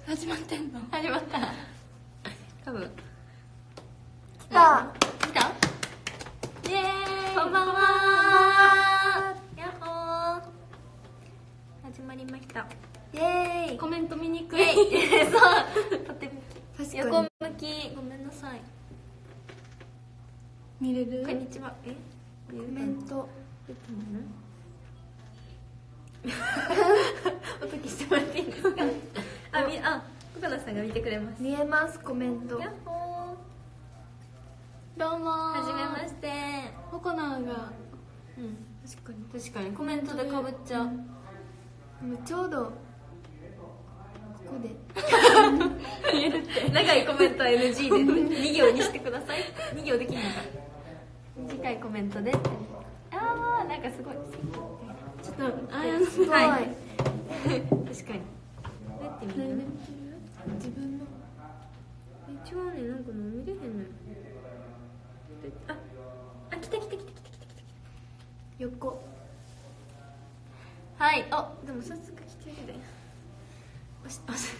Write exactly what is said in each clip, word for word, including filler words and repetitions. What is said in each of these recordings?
始まってんの？ 始まった多分。 来た来たイエーイ、こんばんは。やっほー、始まりました。 イエーイ。 コメント見にくい。 そう縦向き、 確かに横向き、ごめんなさい。 見れる？ こんにちは。えコメント出てるの？おときしてもらっていいですか？あ、み、あ、ココナさんが見てくれます。 見えますコメント。 やっほどうもー、 ー。 はじめまして。 ココナーがうん、確かに確かにコメントでかぶっちゃう。 もうちょうどここで見えるって長いコメントは エヌジー でに行にしてください。に行できるのか。短いコメントでって。あー、なんかすごいちょっとあやのすごい、 はい確かに。どうやって見る？ 自分のえ、違うね、なんかもう見れへんのよ。あ、あ、来た来た来た来た来た来た。 横。 はい、あ、でも早速来てるで。押し押し。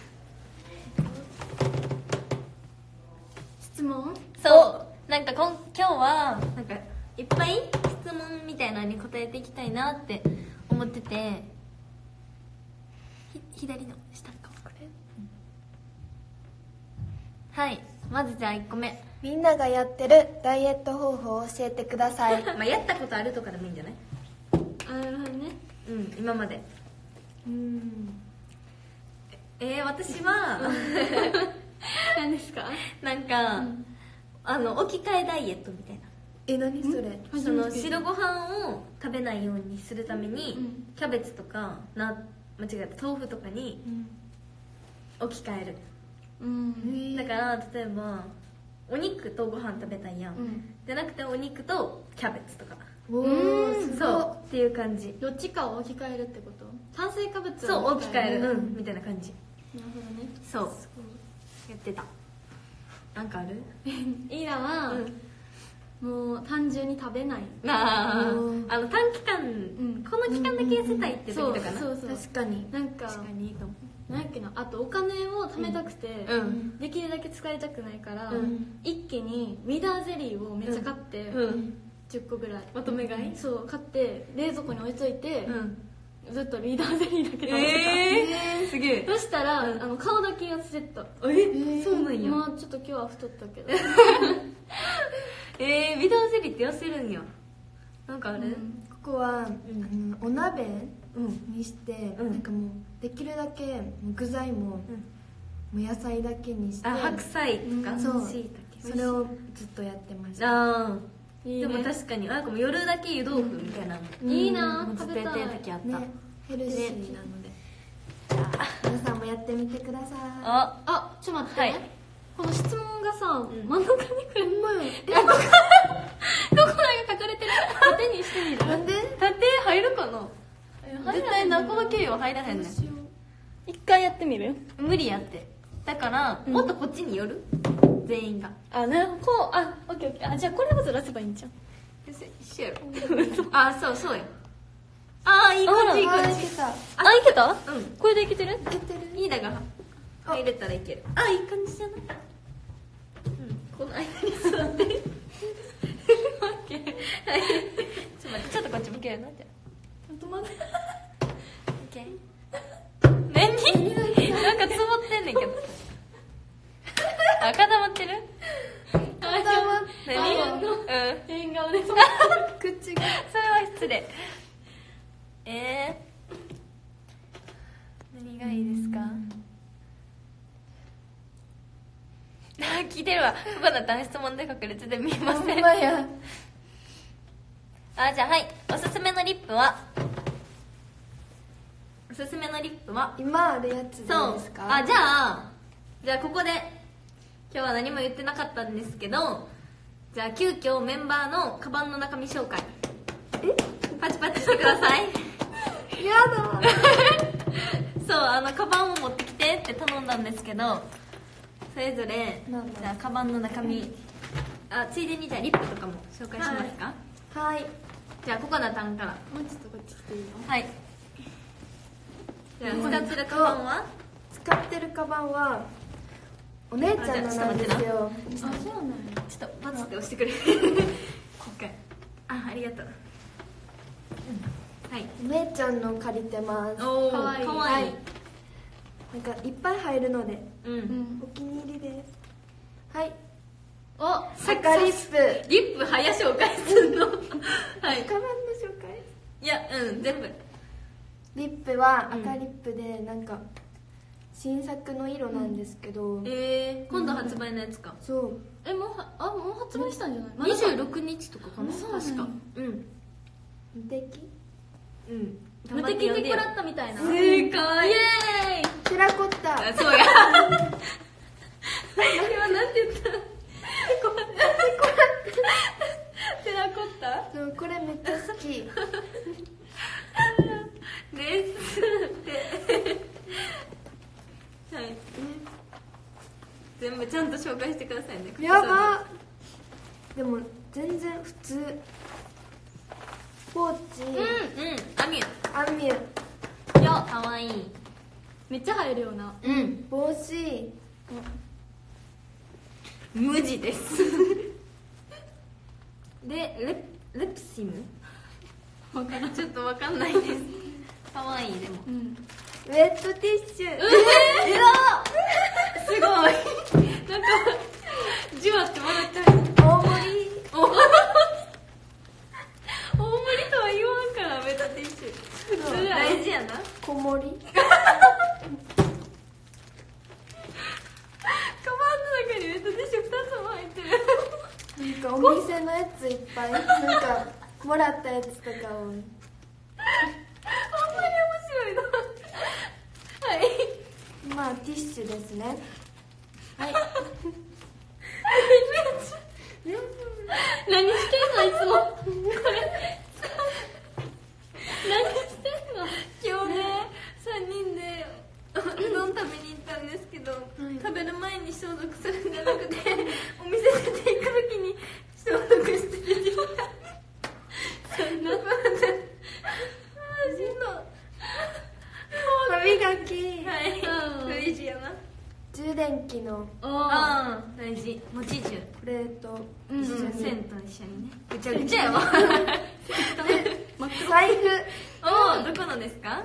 質問？ そう、なんかこん今日はなんかいっぱい質問みたいなのに答えていきたいなって思ってて、ひ左の下かこれ、うん、はい、まずじゃあいっこめ。 みんながやってるダイエット方法を教えてください。 まあやったことあるとかでもいいんじゃない？ あ、なるほどね。 うん、今まで。 うんえー、私は何ですか？ なんか、うん、あの置き換えダイエットみたいな。 え、何それ？ その白ご飯を食べないようにするために、 うん、 キャベツとかな間違えた豆腐とかに置き換える、 うん、 だから例えばお肉とご飯食べたいやん、うん、じゃなくてお肉とキャベツとか。 おー、 そうっていう感じ。 どっちかを置き換えるってこと？炭水化物をそう置き換える、うん、みたいな感じ。 なるほどね。 そうやってた。なんかある？ イラは、うん、もう単純に食べない。 ああの短期間、うん、この期間だけ痩せたいって時とかな。 そうそうそう、 確かに。 なんか確かにいいかも。 なんやっけな、あとお金を貯めたくて、 うん、 できるだけ使いたくないから、 うん、 一気にウィダーゼリーをめっちゃ買って、うんうん、じゅっこぐらいまとめ買い？ そう買って冷蔵庫に置いといて、 うん、 ずっとウィダーゼリーだけ食べてた。 えー、すげえ。 そしたら、うん、あの顔だけ痩せてった。 えー、そうなんや。 まあちょっと今日は太ったけどえー、ウィダーゼリーって痩せるんや。なんかある？うん、 ここは、うん、お鍋にして、うん、なんかもうできるだけ具材も、うん、もう野菜だけにして、 あ、白菜とか、 うん、そう、 しいたけ、 それをずっとやってました。 ああ、 いいね。 でも確かにあ、も夜だけ湯豆腐みたいな、 うん、いいな、 ずっとやってる時あった、 ね、ヘルシーなので、ね、皆さんもやってみてください。 ああ、ちょっと待って、はい、この質問がさ、うん、真ん中にくる。 ほんまや。 え、ここここが書かれてる。縦にしてみる。 なんで？ 縦入るかな？絶対中の給与入らへんねん。 一回やってみる？ 無理やって。だから、うん、もっとこっちに寄る？全員が。 あ、なるほど。こう、あ、オッケーオッケー。あ、じゃあこれをずらせばいいんじゃん。 一緒やろ。あ、そうそうや。あー、いい感じいい感じ。 あ、いけた。 あ、いけた？うん。これでいけてる？ いけてる。 いいだが入れたらいける。あ、いい感じじゃない？うん。この間に座って。オッケー。はい。ちょっと待って、ちょっとこっち向けるなって。 ちょっと待って。 オッケー。何？なんかつぼってんねんけど。あ、固まってる？ 固まって。 何？うん。 変顔で。 口が。 それは失礼。えー、何がいいですか？あ、聞いてるわ。ここだったら質問で隠れてて見えません。 ほんまや。 あ、じゃあはい。おすすめのリップはおすすめのリップは今あるやつどうですか？ あ、じゃあじゃあここで今日は何も言ってなかったんですけど、じゃあ急遽メンバーのカバンの中身紹介。 え？ パチパチしてください。 やだそう、あのカバンを持ってきてって頼んだんですけど、それぞれじゃあカバンの中身、あ、ついでにじゃあリップとかも紹介しますか？ はい、 じゃあココナタンから。 もうちょっとこっち来ていいの？ はい。じゃあ使ってるカバンは？ 使ってるカバンはお姉ちゃんのなんですよ。 あ、そうなんや。 ちょっとパツって押してくれ今回あ、ありがとう、うん、はい、 お姉ちゃんの借りてます。 おーかわいいかわいい、 なんかいっぱい入るのでうん、 うんお気に入りです。はい、 お、 赤リップ。 リップ早紹介すんのはい、 カバンの紹介。 いや、うん、全部リップは赤リップでなんか新作の色なんですけど、 えー、今度発売のやつか、 そうえ、もうは、あ、もう発売したんじゃない？ にじゅうろくにちとかかな、 そうなんや確か、うん無敵。 うん無敵で食らったみたいな。 正解、イエーイ、 テラコッタ。 あ、そうや今なんて言ったテラコッタそう、これめっちゃ好き。 ですってはい、全部ちゃんと紹介してくださいね。 やば。でも全然普通。ポーチ、 うんうん、アミュアミュ、 ーよ、かわいい、 めっちゃ入るよな。 うん帽子、 無地ですで、レレプシムわからん。 ちょっとわかんないですかわいい、でもうん。 ウェットティッシュ。 えー、すごいなんかじわって笑っちゃう。 大盛り。 お大盛りとは言わんから、ベタティッシュそう大事やな。 小盛り。 カバンの中にベタティッシュふたつも入ってるなんかお店のやついっぱい。なんかもらったやつとかを。 あんまり面白いなはいまあティッシュですね。はい。 何してんのいつも。これ。何してんの。 今日ね、さんにんでうどん食べに行ったんですけど、食べる前に消毒するんじゃなくてお店出て行く時に消毒して出てきた。そんなことで、あーしんどい。 歯磨き。 はい、 うん大事やな。 充電器のおー。 ああ、大事。もちじゅうプレート。 うん線と一緒にね。ぐちゃぐちゃやわ財布。 おお、どこのですか？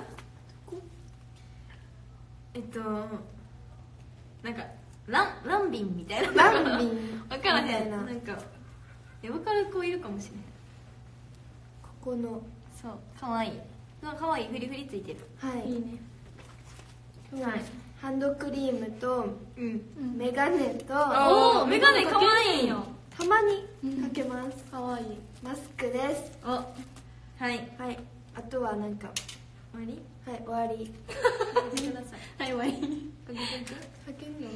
えっとなんかランランビンみたいな。 ランビン分からへん。 みたいななんかえ、分かる子いるかもしれない。 ここの。 そう、かわいい。そう、かわいい、フリフリついてる。 はいい。 いね。 はい。 ハンドクリームとうん。 うん。 メガネとおお、メガネかわいいよ。 たまにかけます。 かわいい。 マスクです。 お、はい。 はい。あとはなんか、 終わり？ はい、終わり。 見てください。 はい、わいい。 かけてみて。 かけるの？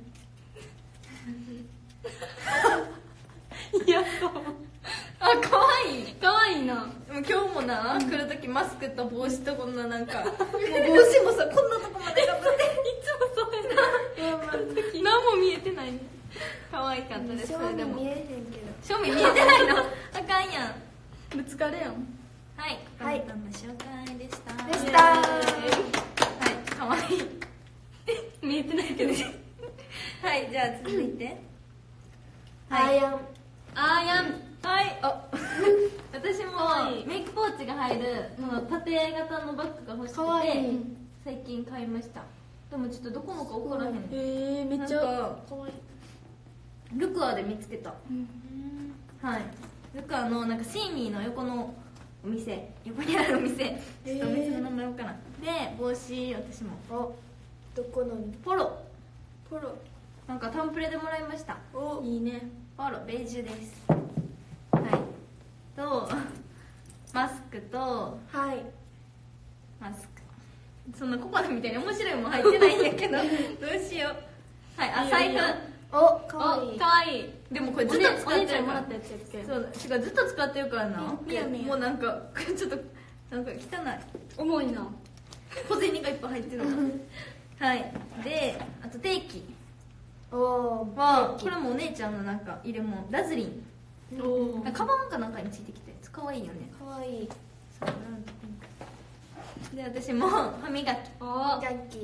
うん。 いや、そう。 あ、かわいい。 かわいいな。 でも今日もな、来る時マスクと帽子とこんななんかもう帽子もさ、こんなとこまでかぶっていつもそうやな何も見えてないね。可愛かったです。そ正れでも面見えへんけど。 正面見えてないのあかんやん。 ぶつかるやん。 はい、 はいパンの紹介でしたでしたはい、可愛い見えてないけど。 はい、じゃあ続いてアーヤン。 あーやん。 はい、あ私も可愛いメイクポーチが入るこの縦型のバッグが欲しくて可愛い最近買いました。でもちょっとどこのか分からへん。 えー、めっちゃ。 なんかかわいい。 ルクアで見つけた。 うん。 はい、ルクアのなんかシーミーの横のお店、横にあるお店、ちょっとお店の名前わからん。で、帽子、私もお、どこのポロ、 ポロ。 なんかタンプレでもらいました。 お、 いいね。 ポロ、ベージュです。はいとマスクとはい。 マスク、そんなココナみたいに面白いもん入ってないんやけどどうしよう。はい、あ、財いいよいいよ布。 お、かわいい。 かわいい。 でもこれずっと使お姉ちゃんもらってるから。 ったやつやっけ。 そうだ、違う、ずっと使ってるからな。 いやねもうなんかこれちょっとなんか汚い重いな。 小銭がいっぱい入ってるわはいで、あと定期おー、 はこれもお姉ちゃんのなんか入れ物、ラズリン、 おなんかカバンかなんかについてきてかわいいよね。 かわいい。 そうなんかで、私も歯磨き、 あジャッキ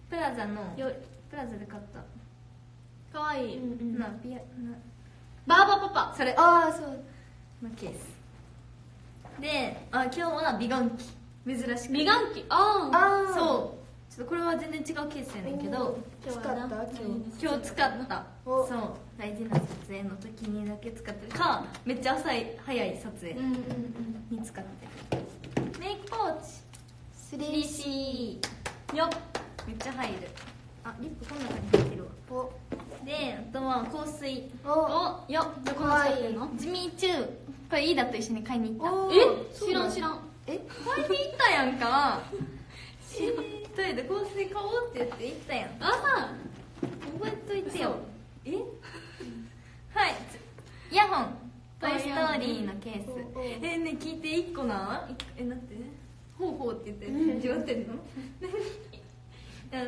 プラザのよプラザで買ったかわいい、 なピアなバーバパパそれああそうのケースで、あ今日は美顔器珍しく美顔器あああそうちょっとこれは全然違うケースやねんけど使った今日今日使ったおそう大事な撮影の時にだけ使ってるかめっちゃ浅い早い撮影うんうんうんに使ってるメイクポーチスリーリシーよっめっちゃ入るあリップこの中に入ってるわおであとは香水おおよどこの使ってるのジミーチューこれイーダと一緒に買いに行ったおえそう知らん知らんえ買いに行ったやんか知りたいで香水買おうって言って行ったやんあ覚えといてよえはいイヤホントイ・ストーリーのケースおおえね聞いていっこないえなんてほうほうって言って始まってんのいや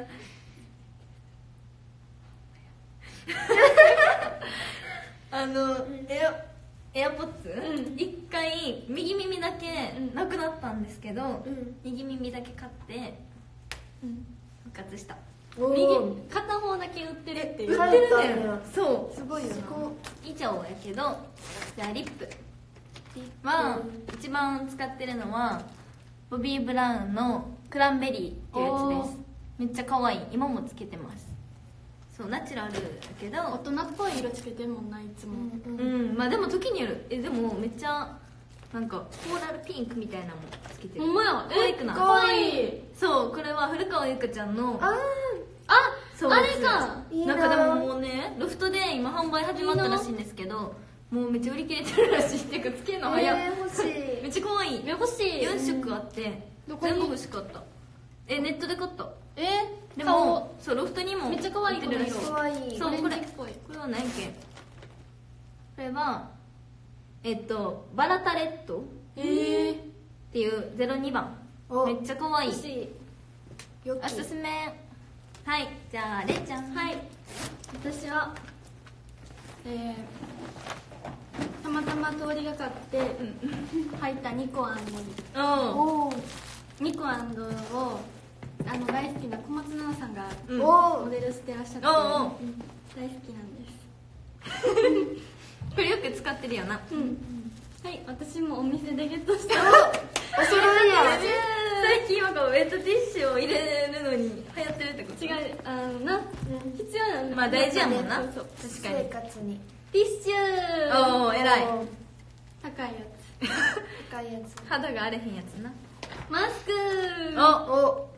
あのエアエアポッツうん一回右耳だけうんなくなったんですけど、 うん右耳だけ買ってうん復活したお右ー片方だけ売ってるっていう買売ってるったんねやそうすごいよな以上やけどじゃあリップは一番使ってるのはボビー・ブラウンのクランベリーっていうやつですめっちゃ可愛い今もつけてますそうナチュラルだけど大人っぽい色つけてるもんないつも、 うんううんんまあでも時によるえでもめっちゃなんかコーラルピンクみたいなのもつけてるほんまや可愛くないかわいいそうこれは古川ゆかちゃんのああそうあれかいいなんなかでももうねロフトで今販売始まったらしいんですけどもうめっちゃ売り切れてるらしいっていうかつけるのー早っ、 えー欲しいめっちゃ可愛い欲しいよん色あってどこに全部欲しかったえネットで買ったえで顔もそうロフトにもめっちゃ可愛い売ってるらしいこの色かわいいそうこれオレンジっぽいこれは何やっけこれはえっとバラタレットええっていうゼロにばんおめっちゃ可愛い欲しいよきおすすめはいじゃあれいちゃんはい私はえー、たまたま通りがかって入ったニコアンドおおおーニコアンドをあの大好きな小松菜奈さんがうんおーモデルしてらっしゃって、 おうおう大好きなんですこれよく使ってるよなうんはい私もお店でゲットしたお揃いや最近はこうウェットティッシュを入れるのに流行ってるってこと違うあのな必要なんだまあ大事やもんなそうそう確か生に活にティッシュおお偉いおー高いや高いやつ肌が荒れへんやつなつマスクおお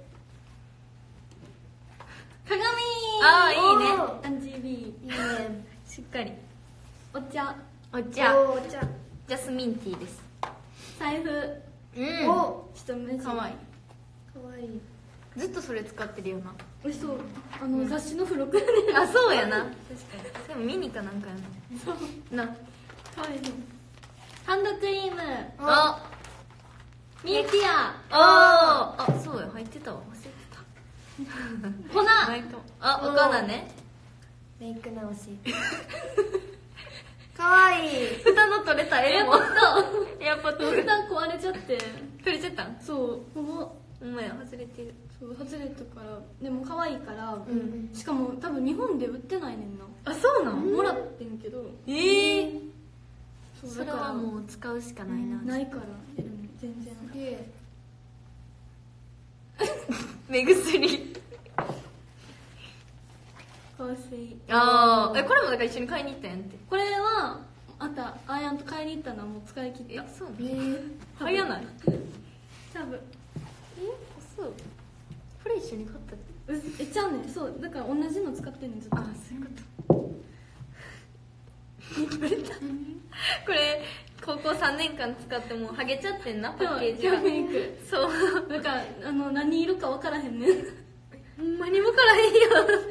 鏡あーいいねおーアンジービいいねしっかりーお茶お茶おーお茶ジャスミンティーです財布うんお一目地かわいいかわいいずっとそれ使ってるよな嘘あの、雑誌の付録やねあそうやな確かにでもミニかなんかやそうななかわいいハンドクリームあミルティアああそうや入ってたわ忘れてた粉ないかもあおかなねメイク直しかわいい蓋の取れたエアポットエアポット蓋壊れちゃって取れちゃったんそうほぼお前外れてるそう外れたからでも可愛いから、 うんしかも多分日本で売ってないねんなあそうなんもらってんけどええそうそれはもう使うしかないなないからでも全然すげえ目薬香水ああえこれもだから一緒に買いに行ったやんってこれはあんたあやんと買いに行ったのはもう使い切ったそうえー早ない多分えそうこれ一緒に買ったってうえちゃうねんそうだから同じの使ってんねんずっとあそういうことこれ高校さんねんかん使ってもうハゲちゃってんなパッケージが今日メイクそうなんかあの何色か分からへんねんほんまに分からへんよ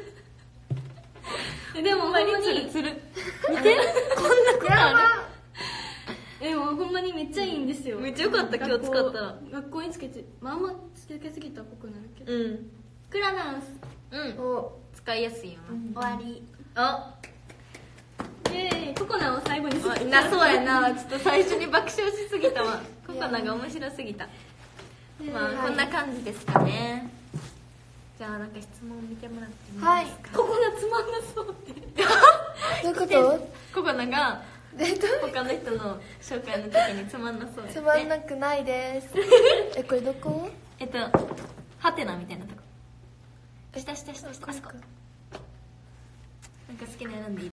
えでもほんまにつるつる見てこんなことあでもほんまにめっちゃいいんですよめっちゃよかった今日使ったら学校学校につけて、まあ、あんまつけすぎたら濃くなるけど、 るうんクラダンスうんお使いやすいよ終わりなイエーイココナを最後にすあなそうやなちょっと最初に爆笑しすぎたわココナが面白すぎたまあこんな感じですかねじじゃあなんか質問見てもらってもはいいいですか。 ここがつまんなそうってどういうことココナがえっと他の人の紹介の時につまんなそうつまんなくないですえこれどこえっとハテナみたいなとこ下下下下あそこなんか好きな選んでいい